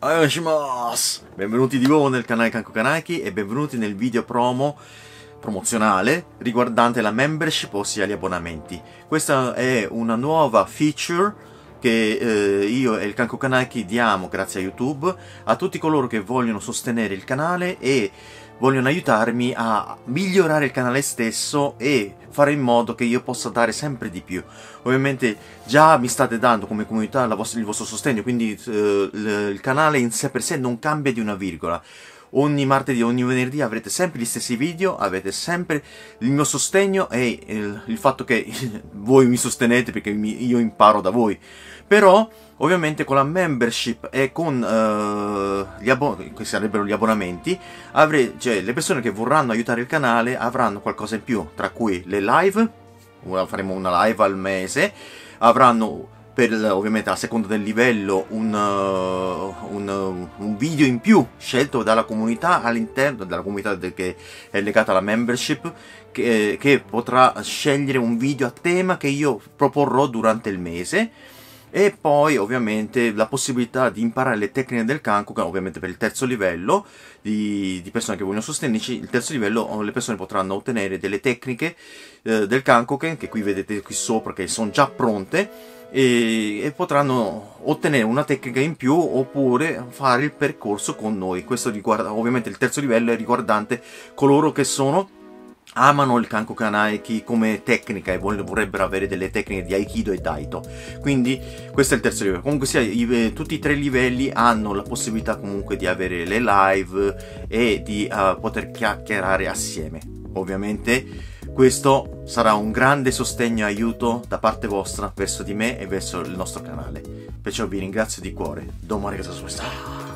Ayoshimasu! Benvenuti di nuovo nel canale Kanko Kaneki e benvenuti nel video promozionale riguardante la membership, ossia gli abbonamenti. Questa è una nuova feature che io e il Kanko Kaneki diamo grazie a YouTube a tutti coloro che vogliono sostenere il canale e vogliono aiutarmi a migliorare il canale stesso e fare in modo che io possa dare sempre di più. Ovviamente già mi state dando come comunità il vostro sostegno, quindi il canale in sé per sé non cambia di una virgola. Ogni martedì, ogni venerdì avrete sempre gli stessi video, avete sempre il mio sostegno e il fatto che voi mi sostenete perché io imparo da voi. Però ovviamente con la membership e con che sarebbero gli abbonamenti, cioè le persone che vorranno aiutare il canale avranno qualcosa in più, tra cui le live, faremo una live al mese, avranno ovviamente a seconda del livello un video in più scelto dalla comunità, all'interno della comunità che è legata alla membership, che potrà scegliere un video a tema che io proporrò durante il mese. E poi ovviamente la possibilità di imparare le tecniche del Kanko, ovviamente per il terzo livello di persone che vogliono sostenerci. Il terzo livello le persone potranno ottenere delle tecniche del Kankoken, che qui vedete qui sopra, che sono già pronte, e potranno ottenere una tecnica in più oppure fare il percorso con noi. Questo riguarda ovviamente il terzo livello, è riguardante coloro che amano il Kanko Kaneki come tecnica e vorrebbero avere delle tecniche di Aikido e Daito. Quindi questo è il terzo livello. Comunque sia, tutti i tre livelli hanno la possibilità comunque di avere le live e di poter chiacchierare assieme. Ovviamente questo sarà un grande sostegno e aiuto da parte vostra verso di me e verso il nostro canale. Perciò vi ringrazio di cuore. Domo arigatou gozaimasu.